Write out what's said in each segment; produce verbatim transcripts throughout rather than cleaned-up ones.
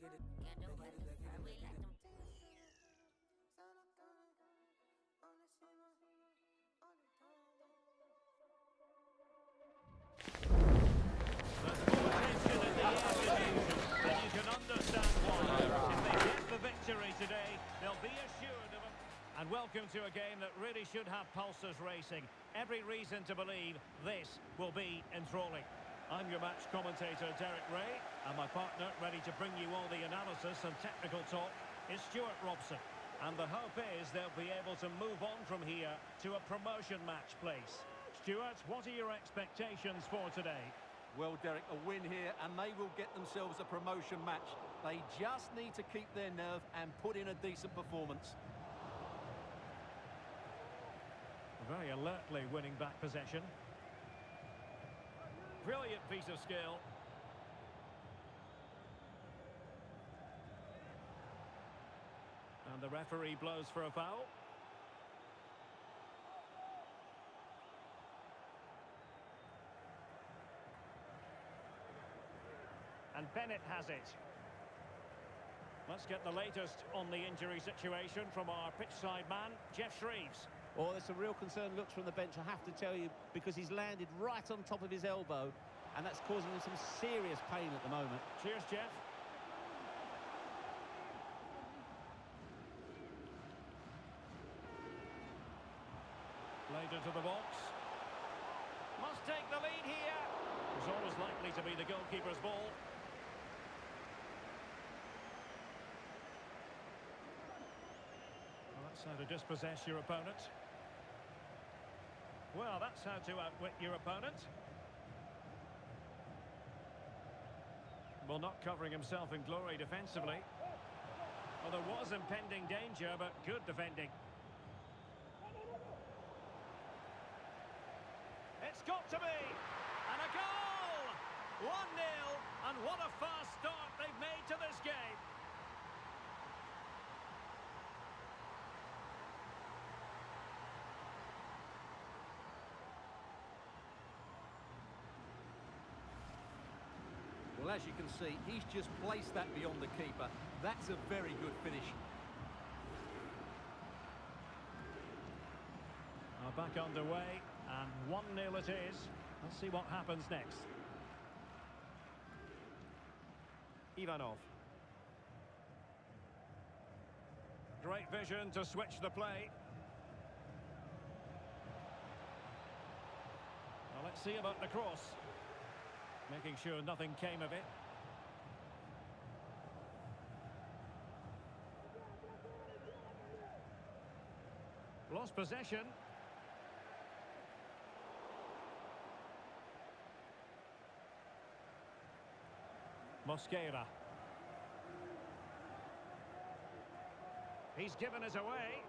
You know what the fuck we like them. And you can understand why. If they get the victory today, they'll be assured of it. And welcome to a game that really should have pulses racing. Every reason to believe this will be enthralling. I'm your match commentator, Derek Ray, and my partner, ready to bring you all the analysis and technical talk, is Stuart Robson. And the hope is they'll be able to move on from here to a promotion match place. Stuart, what are your expectations for today? Well, Derek, a win here and they will get themselves a promotion match. They just need to keep their nerve and put in a decent performance. Very alertly winning back possession. Brilliant piece of skill. And the referee blows for a foul. And Bennett has it. Let's get the latest on the injury situation from our pitchside man, Geoff Shreeves. Oh, there's some real concern looks from the bench, I have to tell you, because he's landed right on top of his elbow, and that's causing him some serious pain at the moment. Cheers, Geoff. Played into the box. Must take the lead here. It's always likely to be the goalkeeper's ball. Well, that's how to dispossess your opponent. Well, that's how to outwit your opponent. Well, not covering himself in glory defensively. Well, there was impending danger, but good defending. It's got to be! And a goal! one nil, and what a fast start they've made to this game. Well, as you can see, he's just placed that beyond the keeper. That's a very good finish. Are back underway, and one nil it is. Let's see what happens next. Ivanov. Great vision to switch the play. Well, let's see about the cross. Making sure nothing came of it. Lost possession. Mosquera. He's given us away.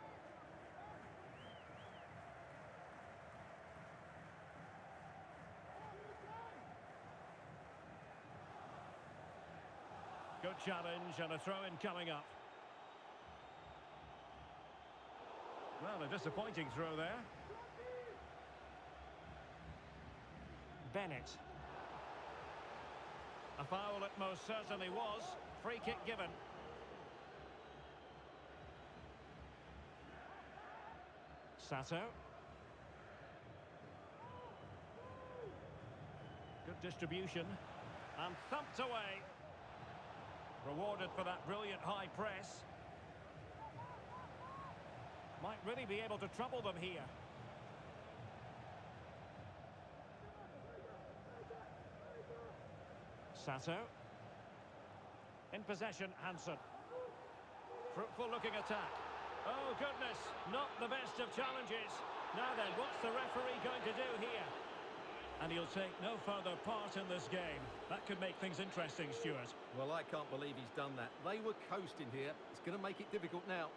Good challenge and a throw-in coming up. Well, a disappointing throw there. Bennett. A foul it most certainly was. Free kick given. Sato. Good distribution. And thumped away. Rewarded for that brilliant high press. Might really be able to trouble them here. Sato. In possession, Hansen. Fruitful looking attack. Oh goodness, not the best of challenges. Now then, what's the referee going to do here? And he'll take no further part in this game. That could make things interesting, Stuart. Well, I can't believe he's done that. They were coasting here. It's going to make it difficult now.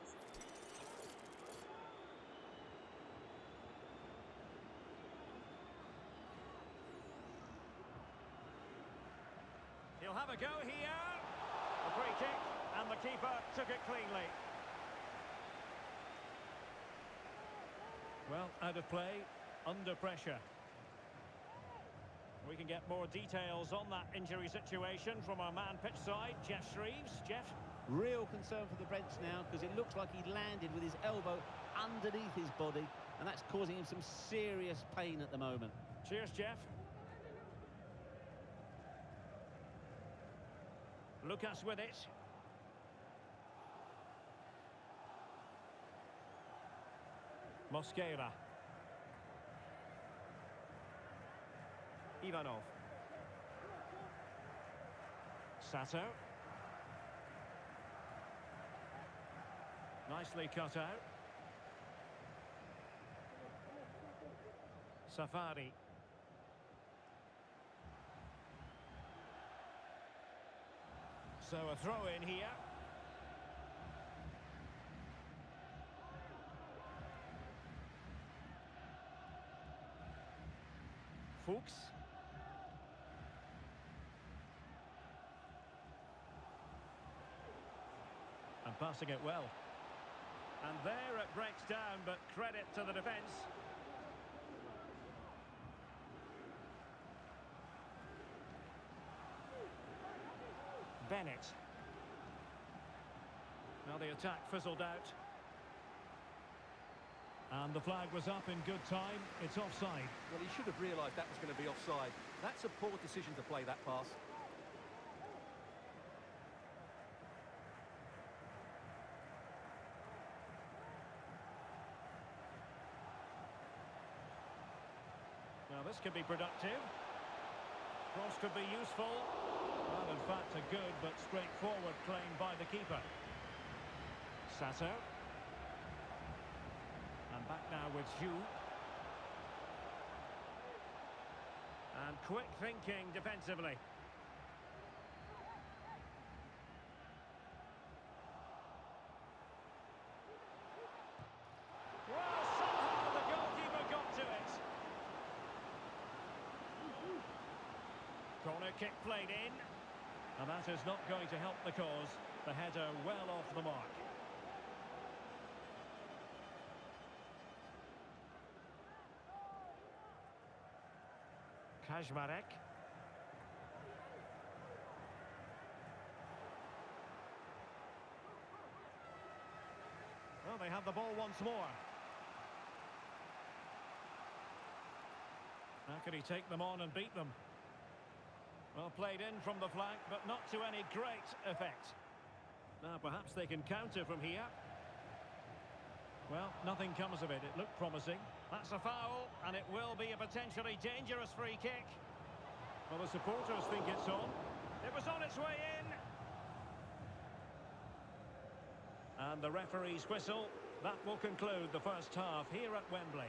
He'll have a go here. A free kick, and the keeper took it cleanly. Well, out of play, under pressure. We can get more details on that injury situation from our man pitch side, Jeff Shreves. Jeff? Real concern for the bench now, because it looks like he landed with his elbow underneath his body, and that's causing him some serious pain at the moment. Cheers, Jeff. Lucas with it. Mosquera. Ivanov. Sato. Nicely cut out. Safari. So a throw in here. Fuchs. And passing it well. And there it breaks down, but credit to the defence. Bennett. Now the attack fizzled out. And the flag was up in good time. It's offside. Well, he should have realised that was going to be offside. That's a poor decision to play that pass. Now this could be productive. Cross could be useful. Well, in fact, a good but straightforward claim by the keeper. Sato. And back now with Hugh. And quick thinking defensively. Well, somehow the goalkeeper got to it. Corner kick played in. And that is not going to help the cause. The header well off the mark. Kajmarek. Well, they have the ball once more. How can he take them on and beat them? Well, played in from the flank, but not to any great effect. Now, perhaps they can counter from here. Well, nothing comes of it. It looked promising. That's a foul, and it will be a potentially dangerous free kick. Well, the supporters think it's on. It was on its way in. And the referee's whistle. That will conclude the first half here at Wembley.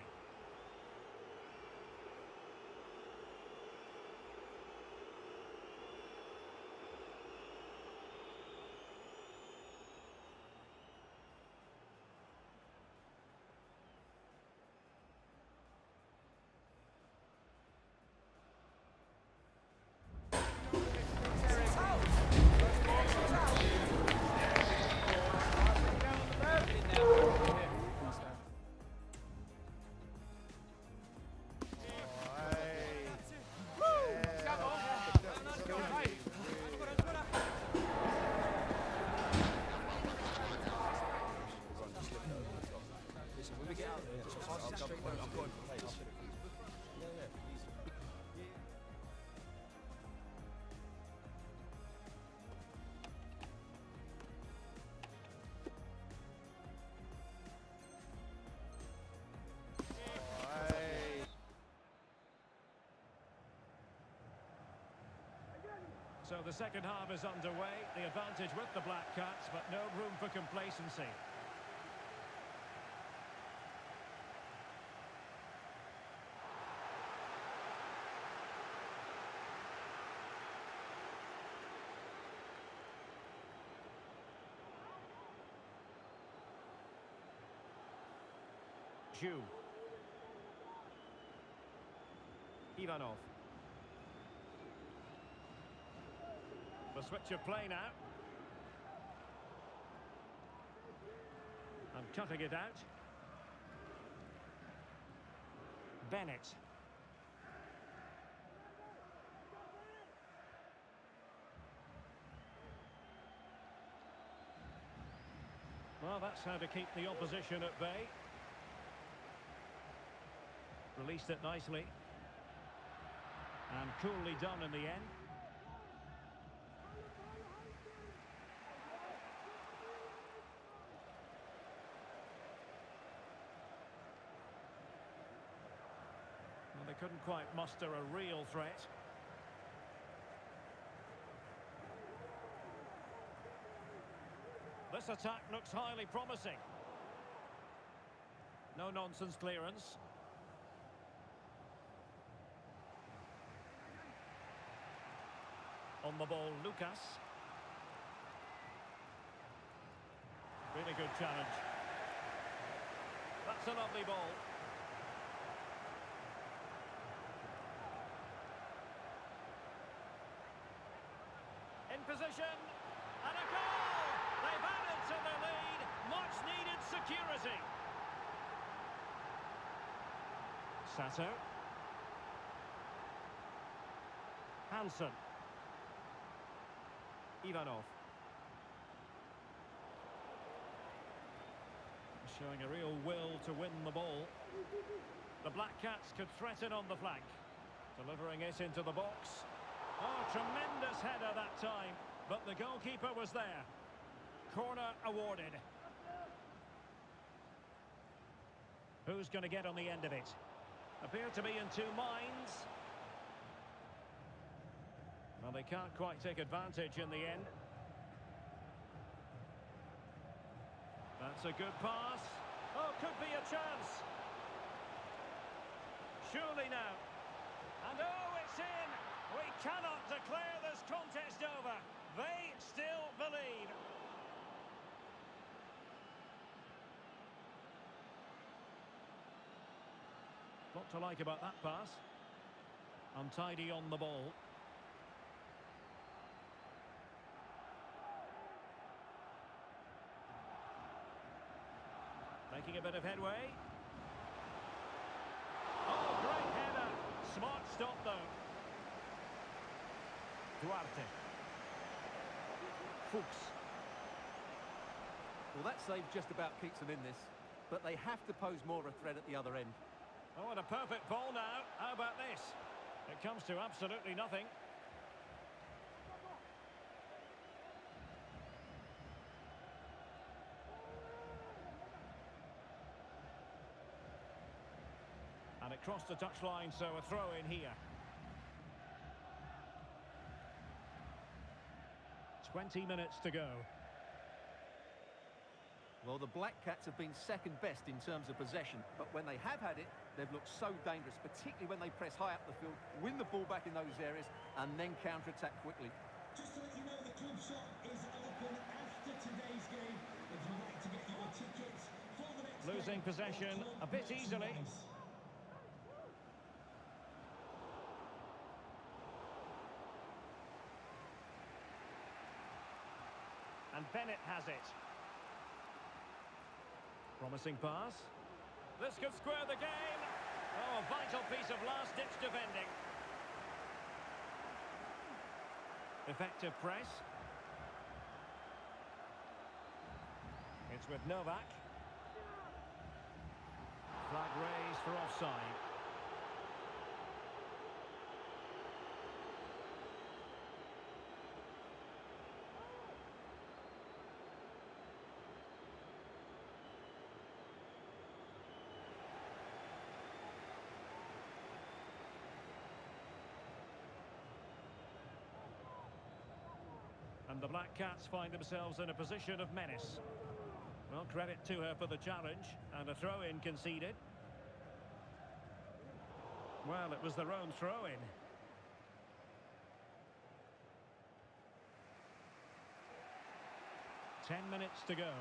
So the second half is underway. The advantage with the Black Cats, but no room for complacency. Hugh. Ivanov. The switch of play now. And cutting it out. Bennett. that's how to keep the opposition at bay. Released it nicely. And coolly done in the end. Well, they couldn't quite muster a real threat. This attack looks highly promising. No nonsense clearance. On the ball, Lucas. Really good challenge. That's a lovely ball. In position. And a goal! They've added to the lead. Much needed security. Sato. Hansen. Ivanov. Showing a real will to win the ball. The Black Cats could threaten on the flank. Delivering it into the box. Oh, tremendous header that time. But the goalkeeper was there. Corner awarded. Who's going to get on the end of it? Appear to be in two minds. Well, they can't quite take advantage in the end. That's a good pass. Oh, could be a chance. Surely now. And oh, it's in. We cannot declare this contest over. They still believe. Lot to like about that pass. Untidy on the ball. Making a bit of headway. Oh, great header. Smart stop, though. Duarte. Fuchs. Well, that save just about keeps them in this, but they have to pose more of a threat at the other end. Oh, and a perfect ball now. How about this? It comes to absolutely nothing. And it crossed the touchline, so a throw in here. twenty minutes to go. Well, the Black Cats have been second best in terms of possession, but when they have had it, they've looked so dangerous, particularly when they press high up the field, win the ball back in those areas, and then counter-attack quickly. Just to let you know, the club shop is open after today's game. If you'd like to get your tickets for the next Losing game, possession a bit easily. And Bennett has it. Promising pass. This could square the game. Oh, a vital piece of last-ditch defending. Effective press. It's with Novak. Flag raised for offside. And the Black Cats find themselves in a position of menace. Well, credit to her for the challenge, and a throw-in conceded. Well, it was their own throw-in. Ten minutes to go.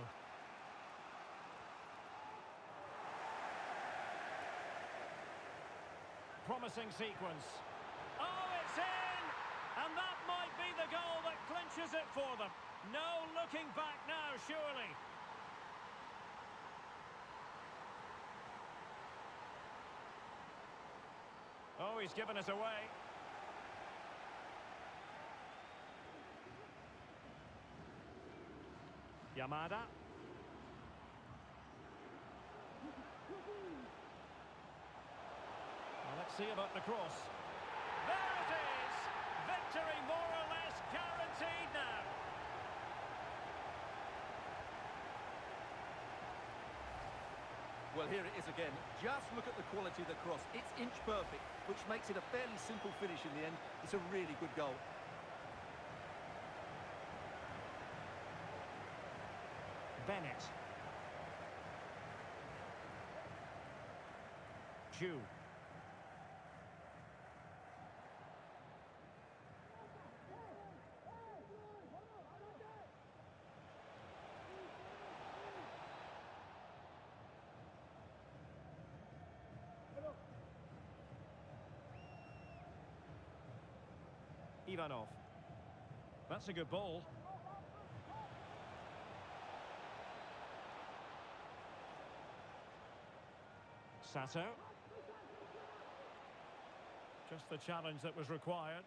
Promising sequence. Oh, it's in! And that might be the goal that clinches it for them. No looking back now, surely. Oh, he's given us away. Yamada. Well, let's see about the cross. There it is! Victory more or less guaranteed now. Well, here it is again. Just look at the quality of the cross. It's inch perfect, which makes it a fairly simple finish in the end. It's a really good goal. Bennett. Chu. Ivanov. That's a good ball. Sato. Just the challenge that was required.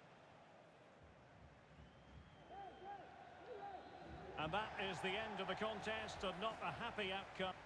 And that is the end of the contest, and not a happy outcome.